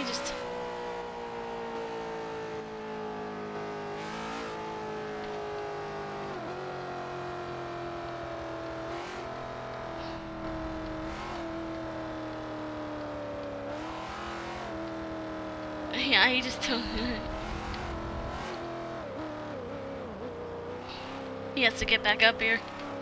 he just... Yeah, he just told me. He has to get back up here.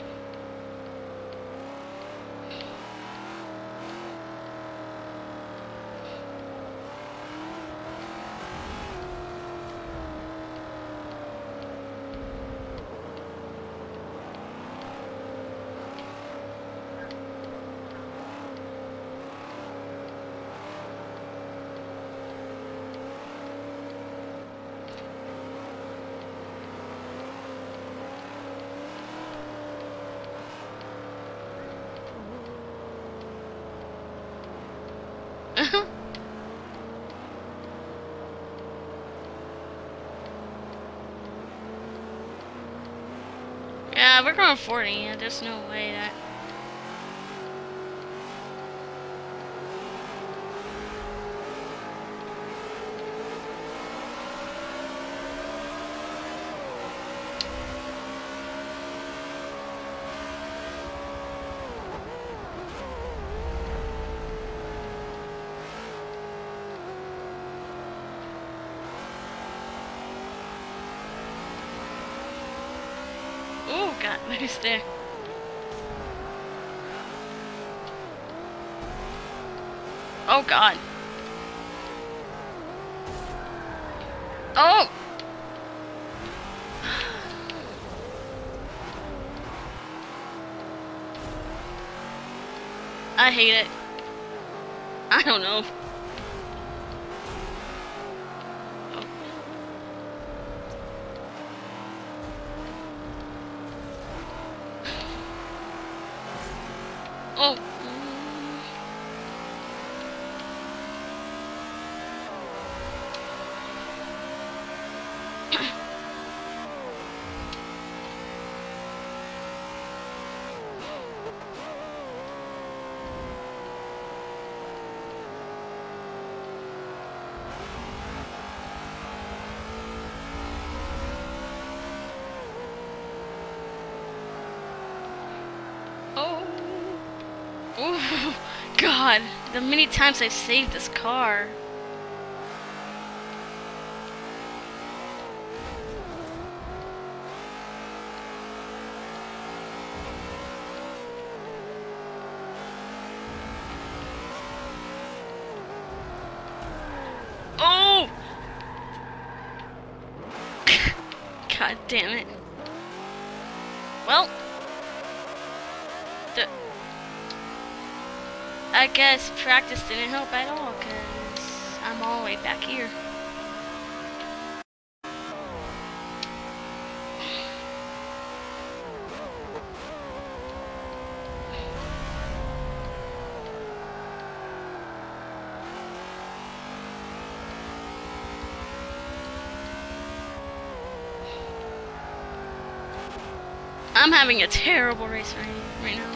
Yeah, we're going 40. Yeah, there's no way that... Oh, got loose there. Oh, God. Oh! I hate it. I don't know. Oh. Oh, God, the many times I saved this car. Oh! God damn it. Well, I guess practice didn't help at all, because I'm all the way back here. I'm having a terrible race right now.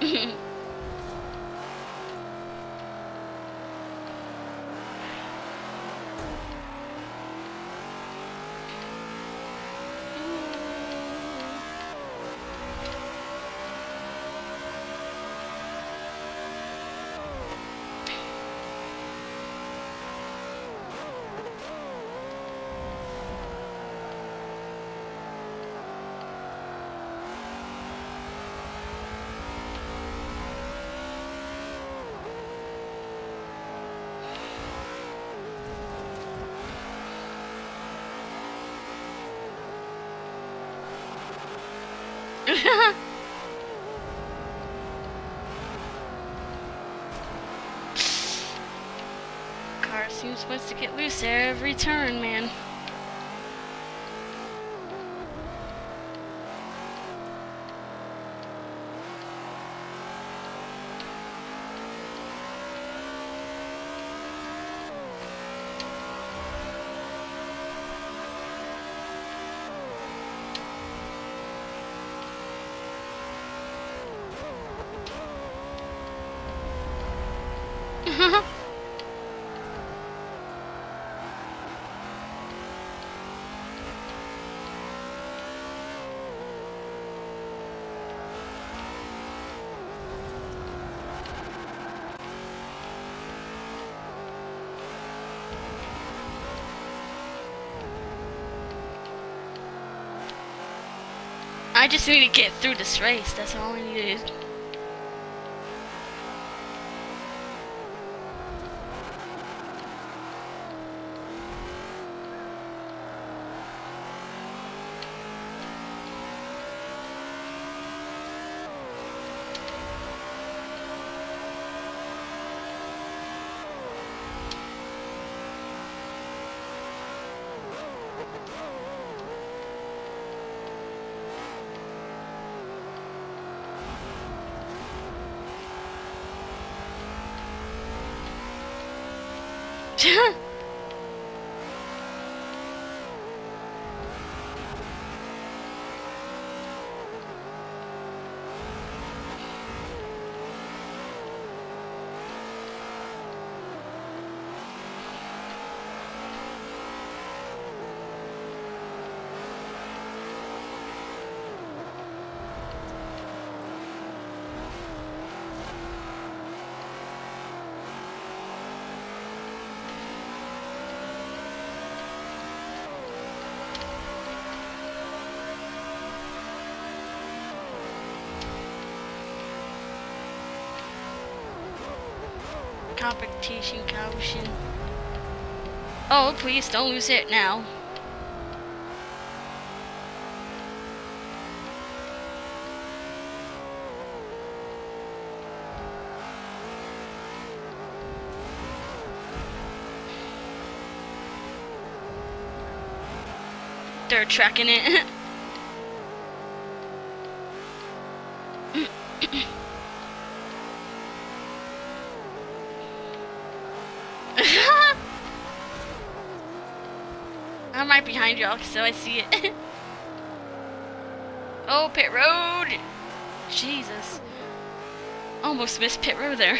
Car seems wants to get loose every turn, man. I just need to get through this race. That's all I needed. Competition caution. Oh, please don't lose it now. They're tracking it. I'm right behind y'all, so I see it. Oh, pit road! Jesus. Almost missed pit road there.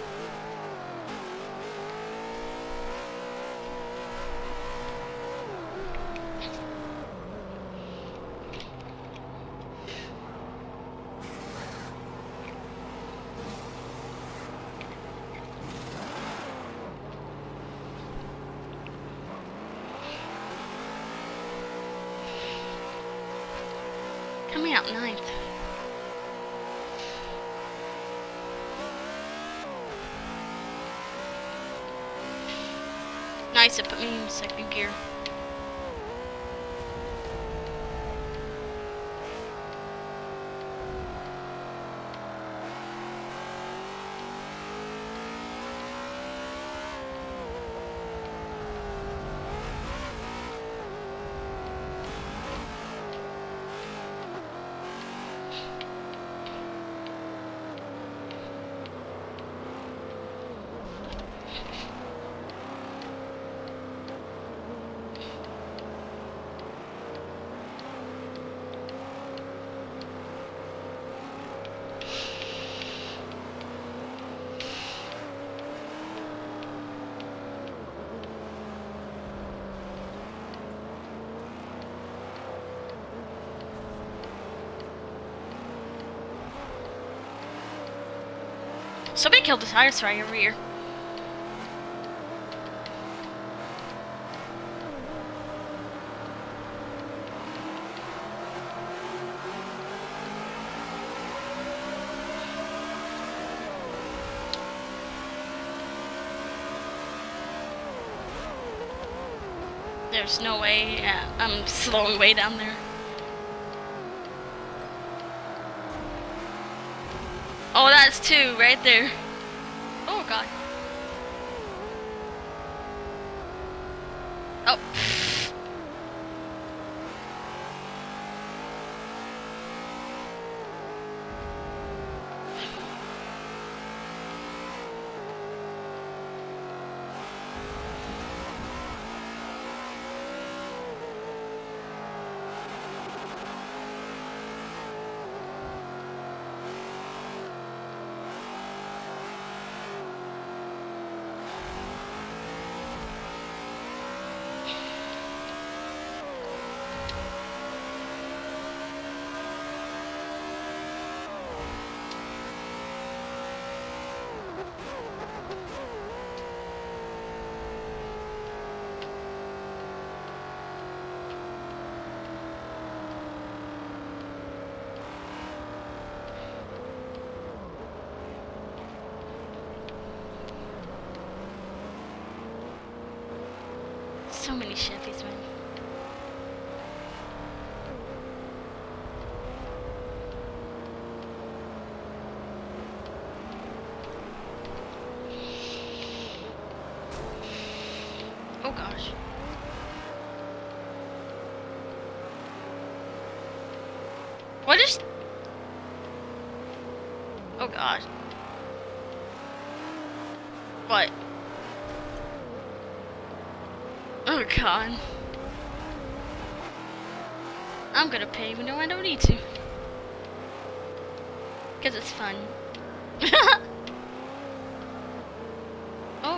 Coming out ninth. Nice, it put me in second gear. Somebody killed the tires right over here. There's no way. I'm slowing way down there. Oh, that's two right there. Oh, God. Oh. So many Chevys, man. Oh gosh. What is... Oh gosh. What? Oh god. I'm gonna pay even though I don't need to. Because it's fun. Oh.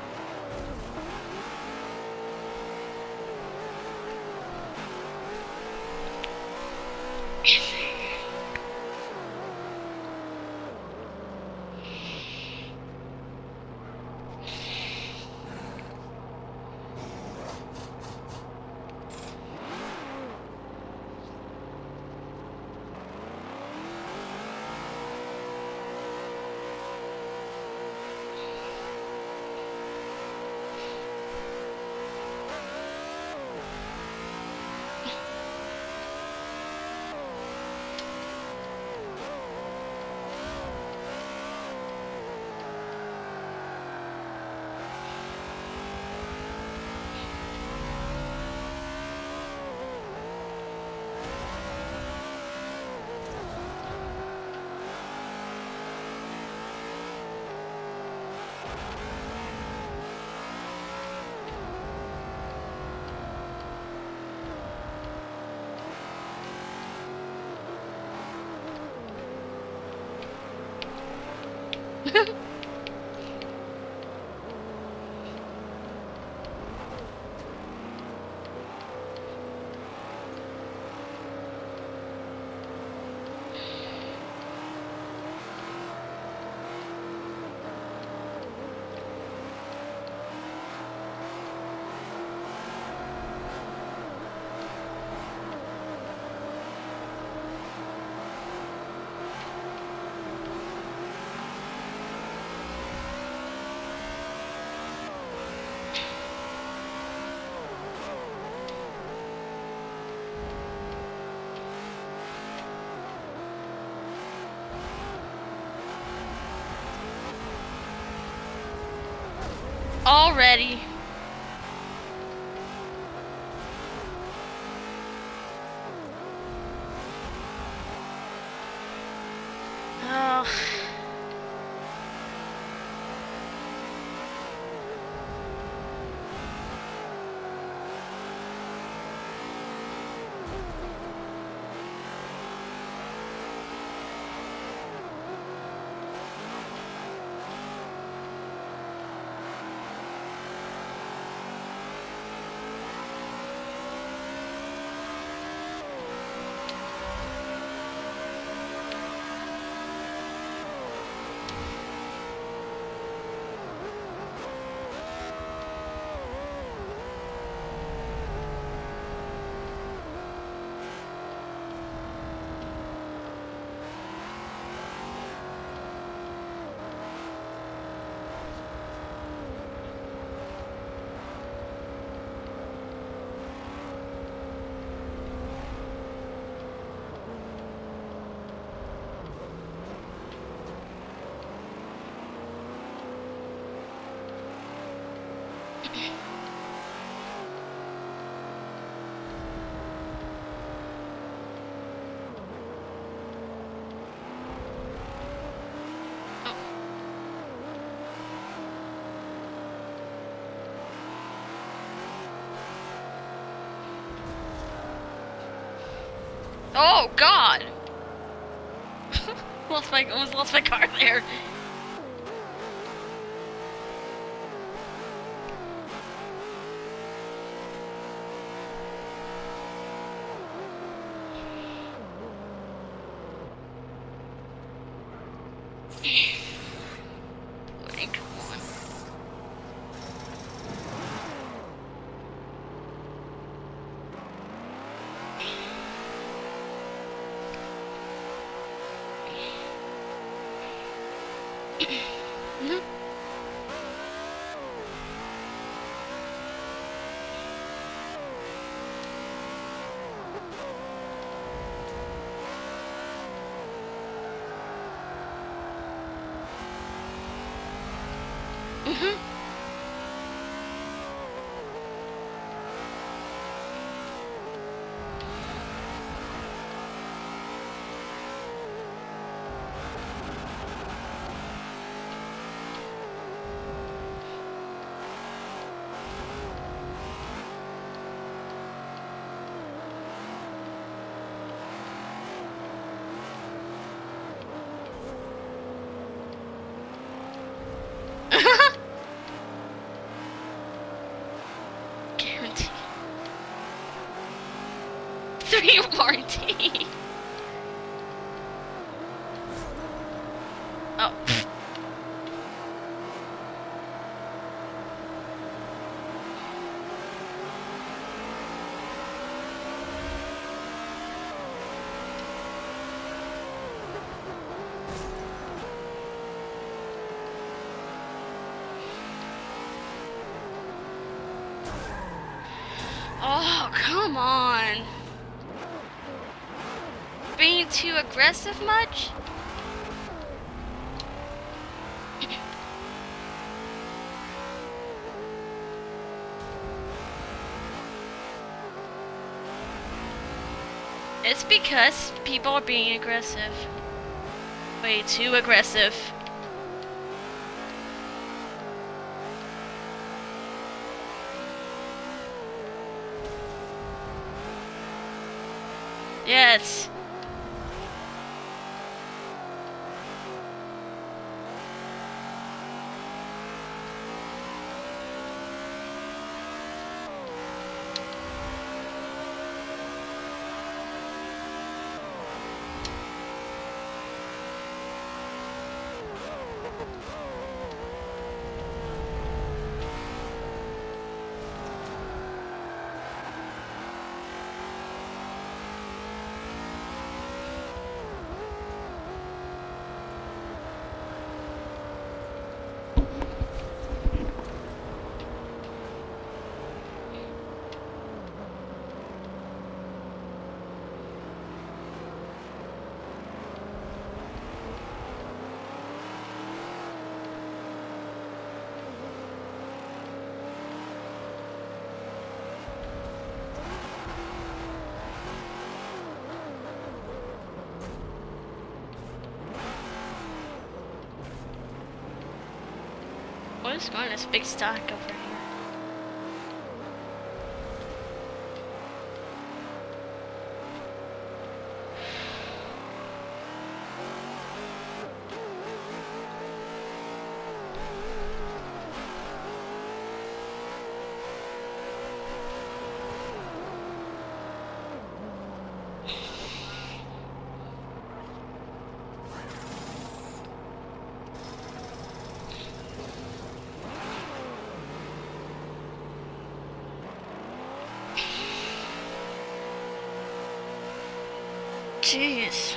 Already. Oh. Oh God! Almost lost my car there. Loading, come on. Mhm. Mhm. Guarantee. 3 warranty. Oh. Oh, come on. Being too aggressive much? It's because people are being aggressive. Way too aggressive. Yes. What is going on this big stock over here? Jeez.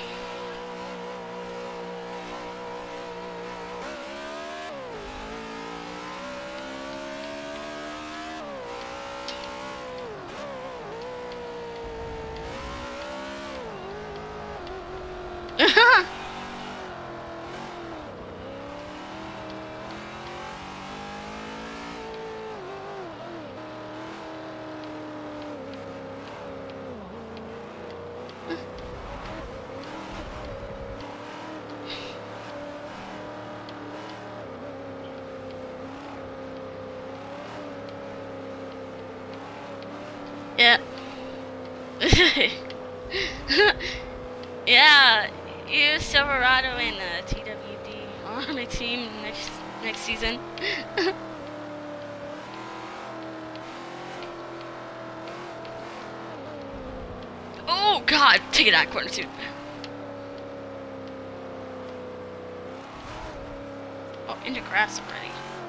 use Silverado in the TWD on my team next season. Oh God, take it out, corner two. Oh, into grass already.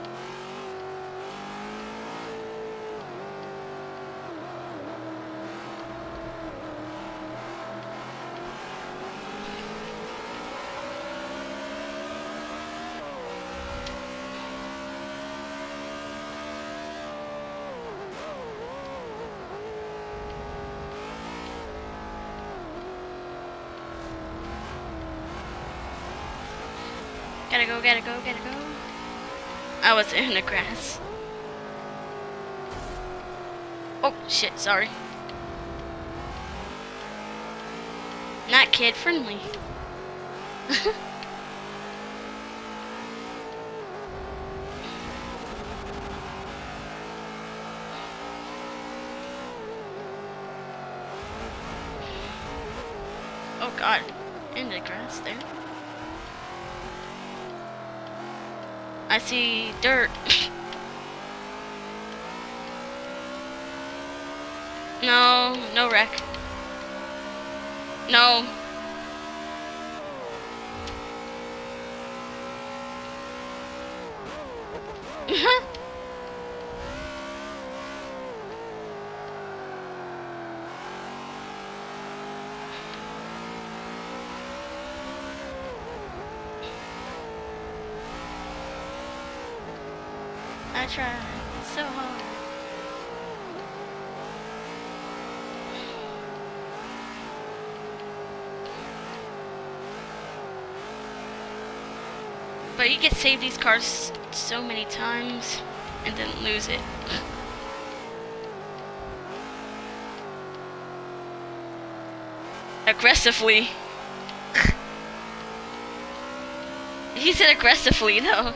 Gotta go, gotta go, gotta go. I was in the grass. Oh, shit, sorry. Not kid friendly. Oh God, in the grass there. I see dirt. No, no wreck. No. I tried so hard. But you can save these cars so many times and then lose it. Aggressively. He said aggressively though.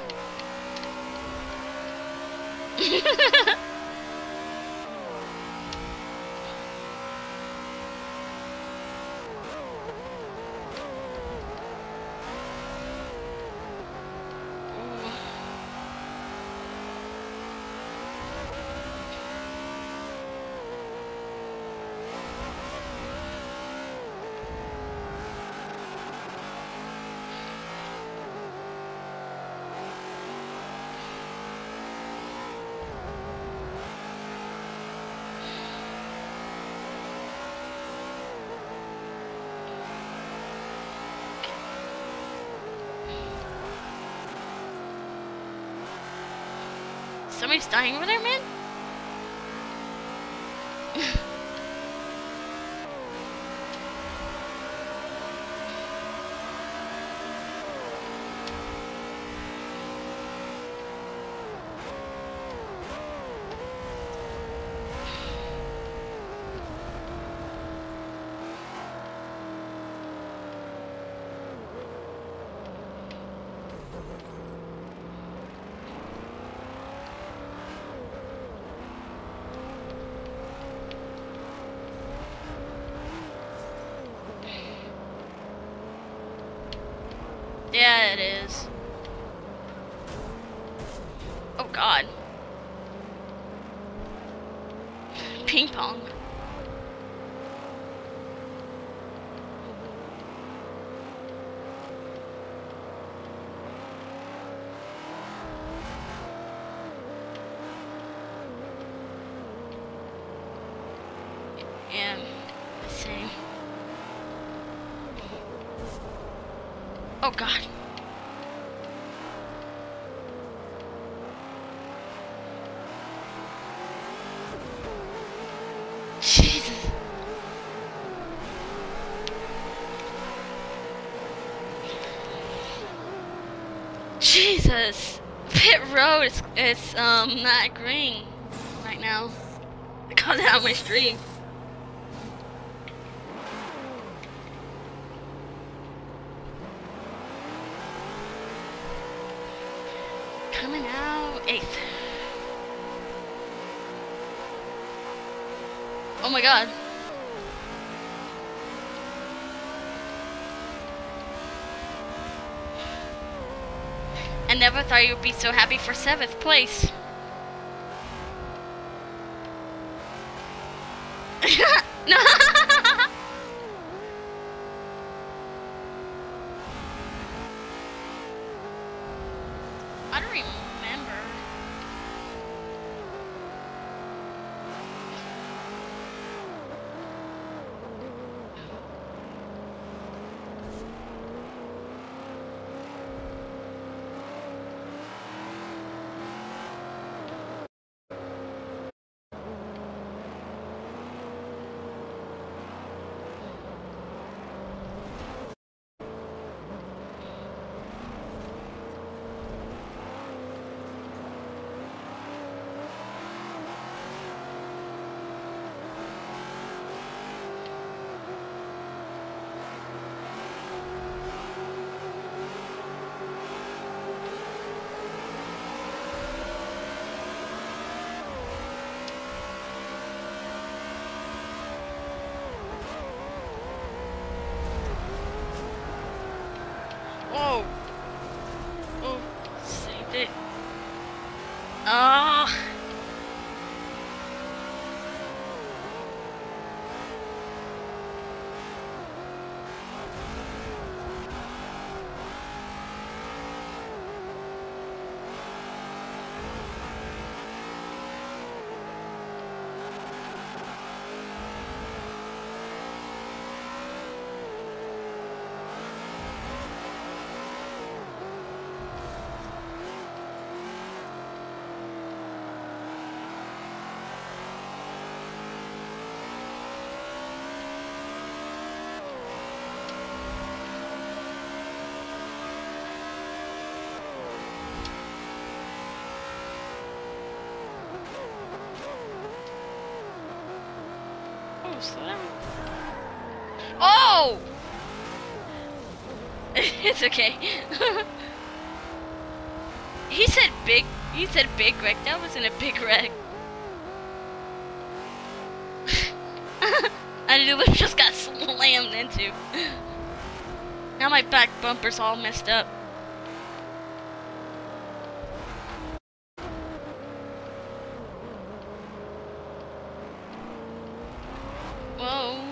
Somebody's dying over there, man? Yeah, it is. Oh God. Ping pong. Yeah, same. Oh God. Jesus. Jesus. Pit road is not green right now. I called it out my stream. Coming out 8th. Oh my God. I never thought you would be so happy for 7th place. No. I don't remember. Oh. Oh, saved it. Oh. Slow down. Oh! It's okay. He said big wreck. That wasn't a big wreck. I literally just got slammed into. Now my back bumper's all messed up. Whoa.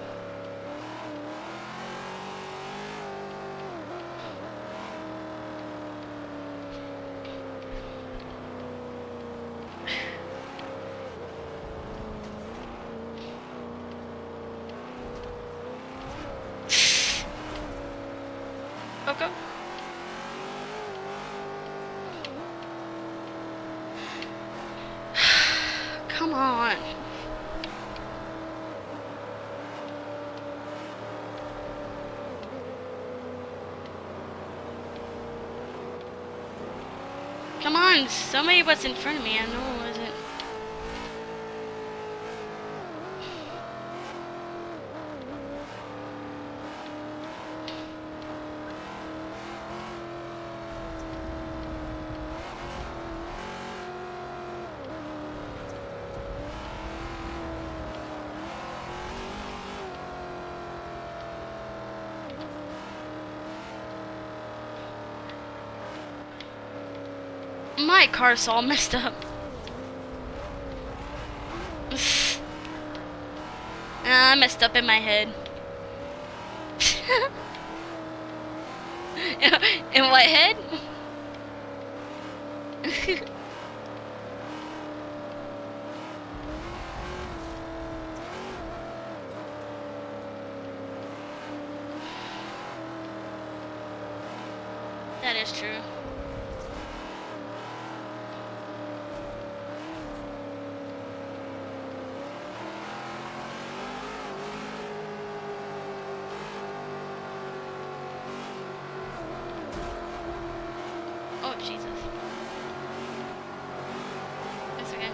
Okay. Come on. Come on, somebody was in front of me. I know it wasn't. My car's all messed up. I messed up in my head. In what head? That is true. Oh, Jesus. That's okay.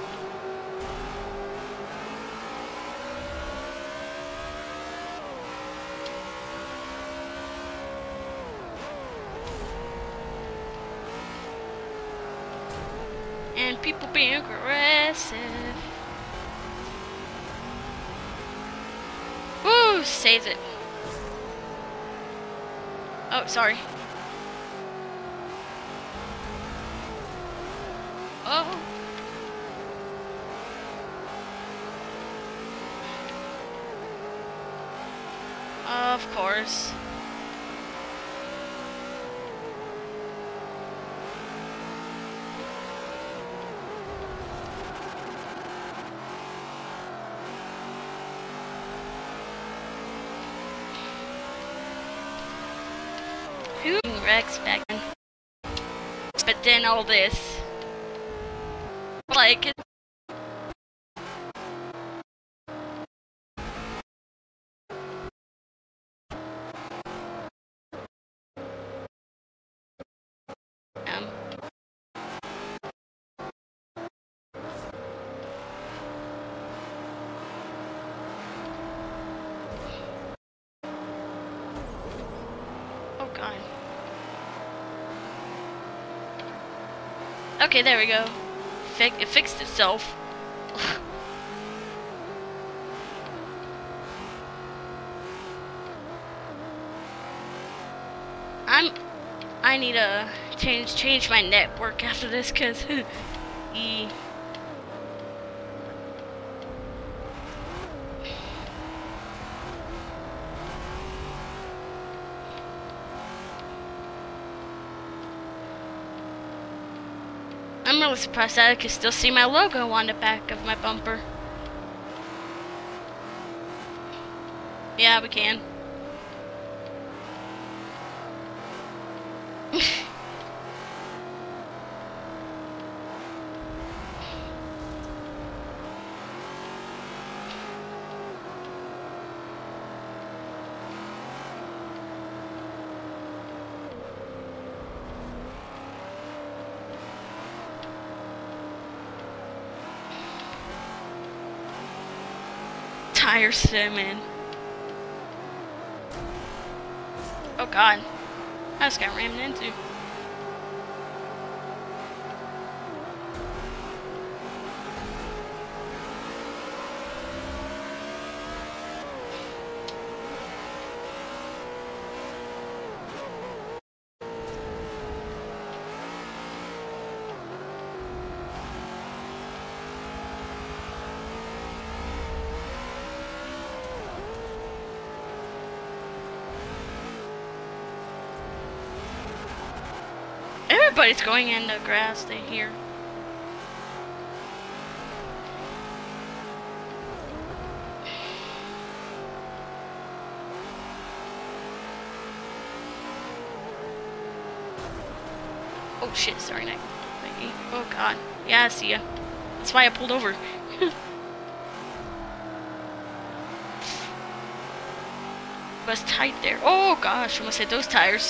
And people being aggressive. Woo, saves it. Oh. Of course. Who Rex back then? But then all this. Like, oh god. Okay, there we go. It fixed itself. I need to change my network after this, cause I'm really surprised that I can still see my logo on the back of my bumper. Yeah, we can. Tire cinnamon. Oh god. I just got rammed into. Everybody's going in the grass, they hear. Oh shit, sorry, Nick. Oh god. Yeah, I see ya. That's why I pulled over. Was tight there. Oh gosh, almost hit those tires.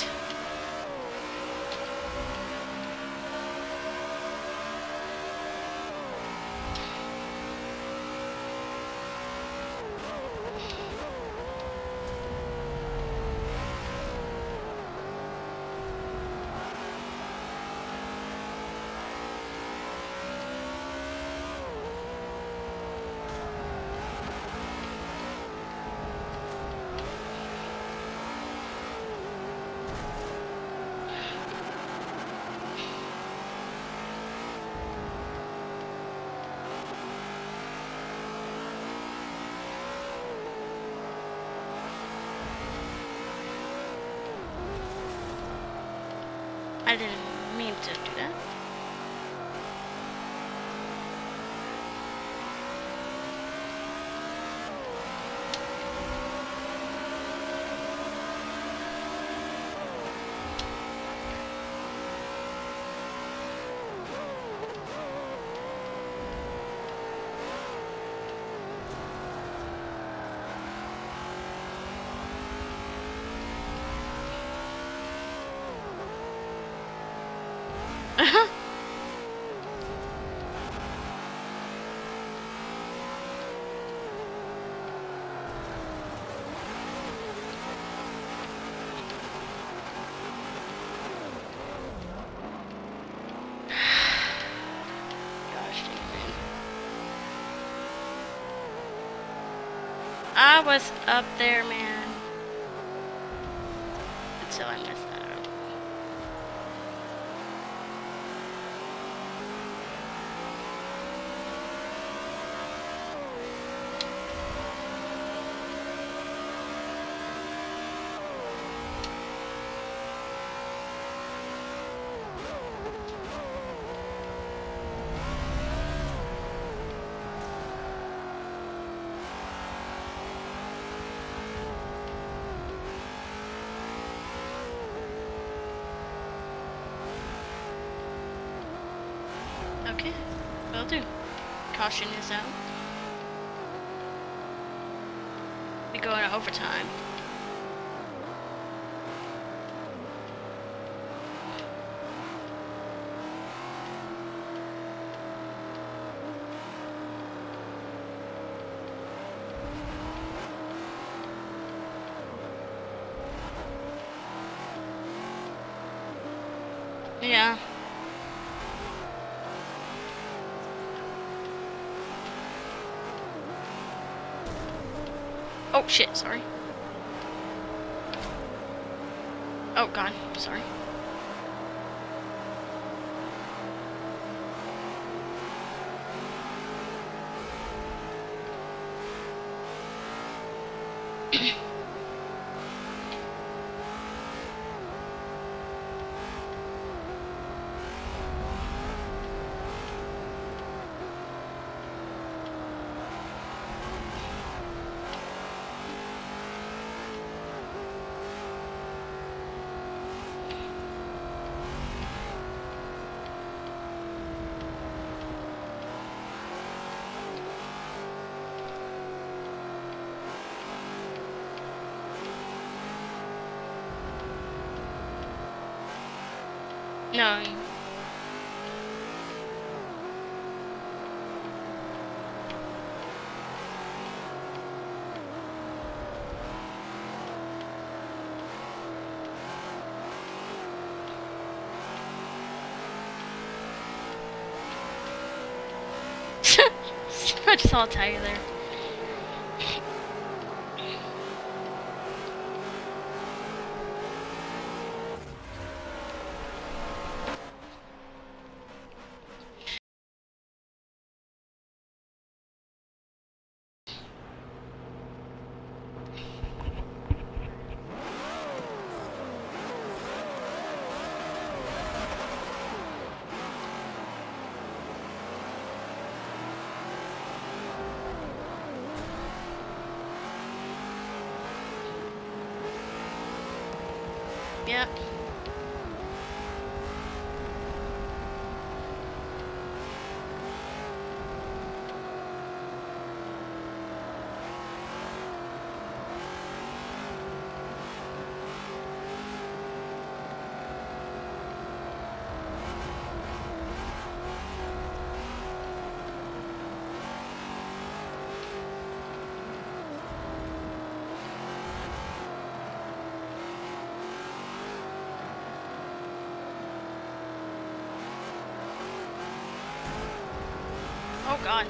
I didn't mean to do that. I was up there, man. Until I messed that up. Okay, will do. Caution is out. We go into overtime. Yeah. Oh shit, sorry. Oh god, sorry. No. I just saw a tire there. Yep. Oh god.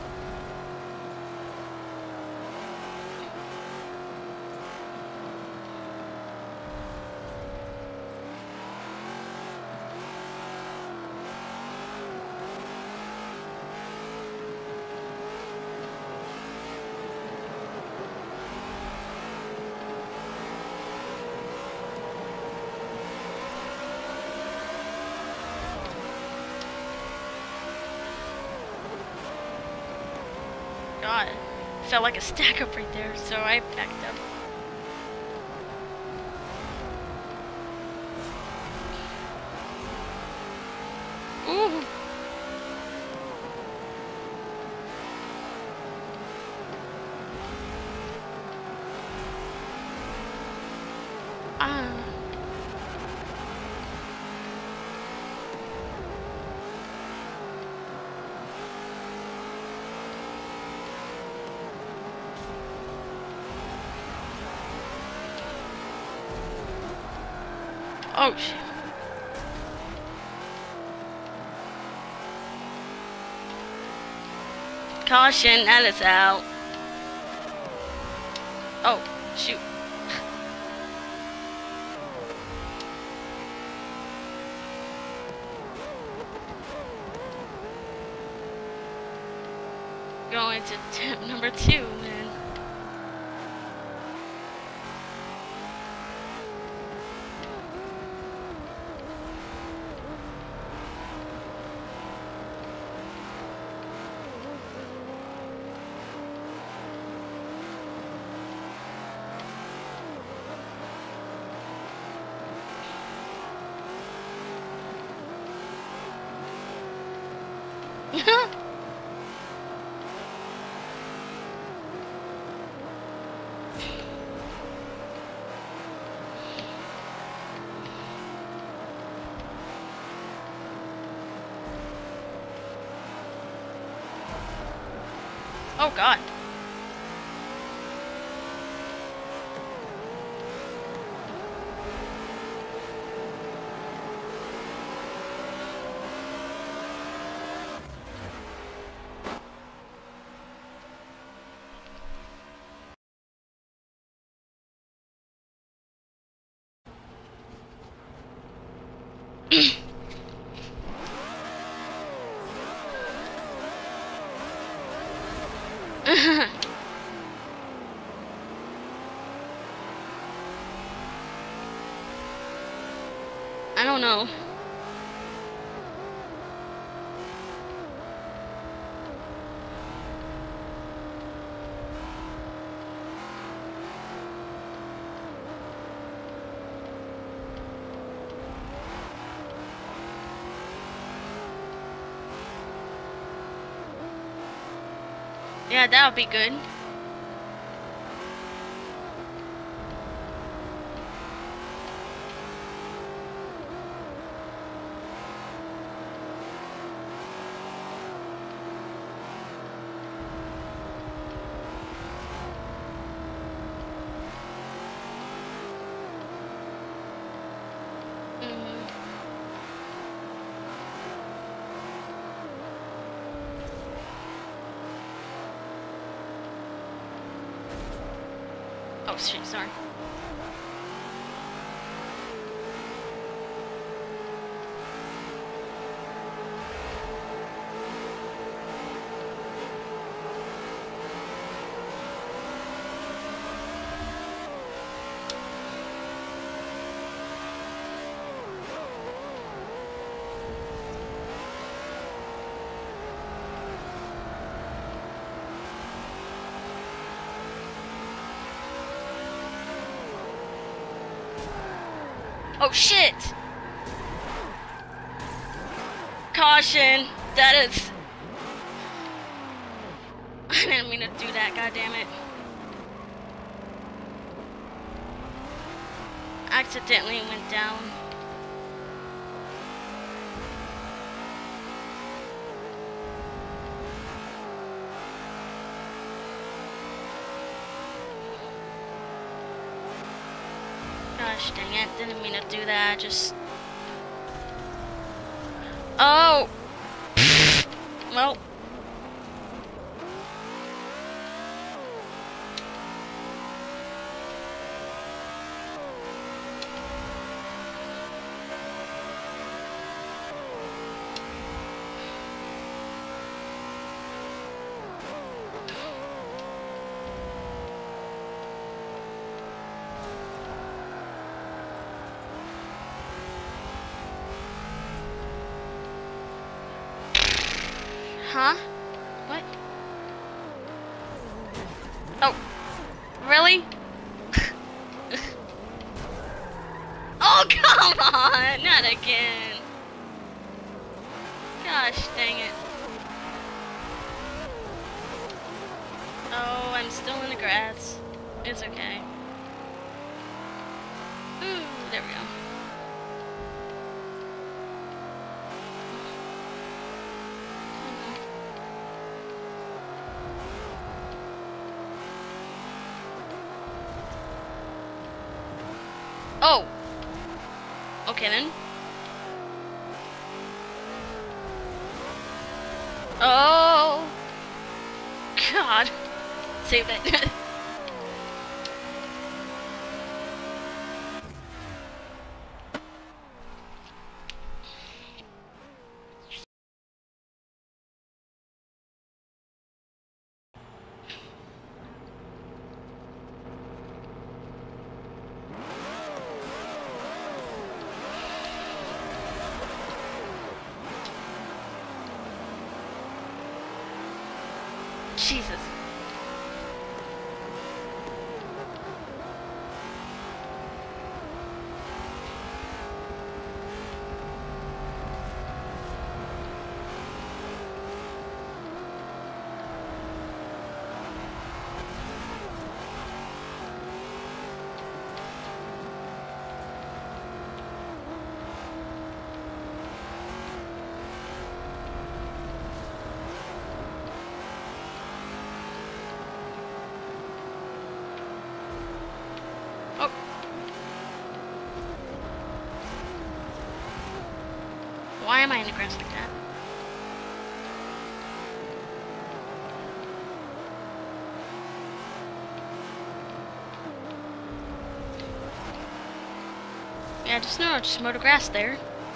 God. Felt like a stack up right there, so I backed up. Ooh. Ah. Oh shit. Caution, that is out. Oh, shoot. Going to tip number 2, man. Oh God. I don't know. Yeah, that would be good. Oh shit, sorry. Oh shit! Caution! That is... I didn't mean to do that, goddammit. Accidentally went down. Gosh dang it, didn't mean to do that, just... Oh! Well... Huh? What? Oh. Really? Oh, come on! Not again. Gosh dang it. Oh, I'm still in the grass. It's okay. Ooh, there we go. Oh! Okay then. Oh! God. Save it. Jesus. Why am I in the grass like that? Yeah, just mow the grass there.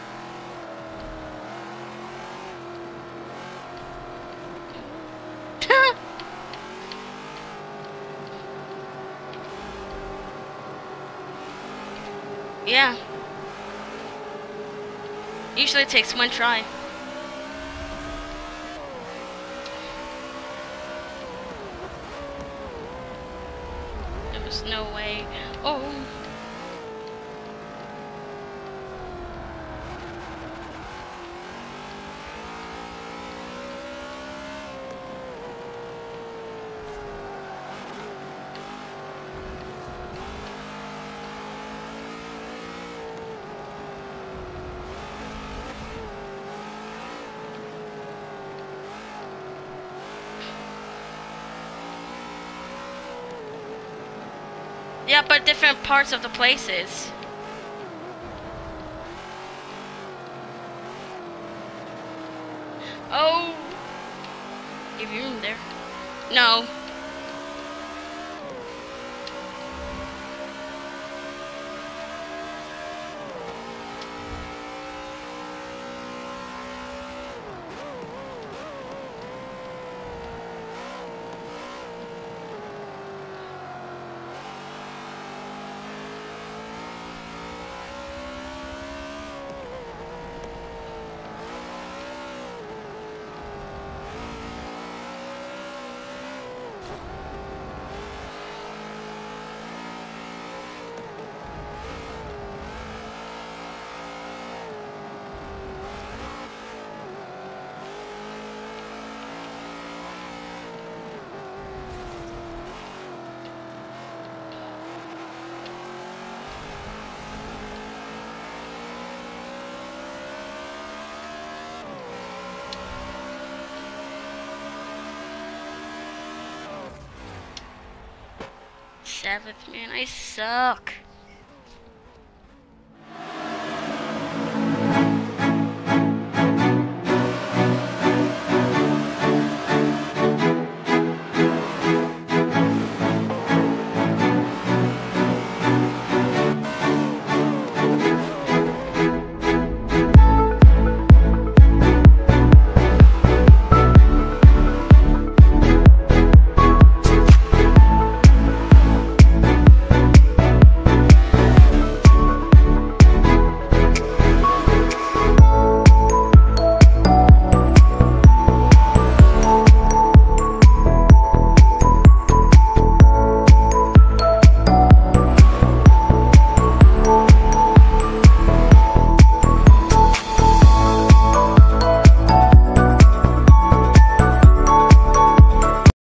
Yeah. Usually it takes one try. There was no way. Oh. Yeah, but different parts of the places. Oh! Give you room there. No. Seventh, man, I suck.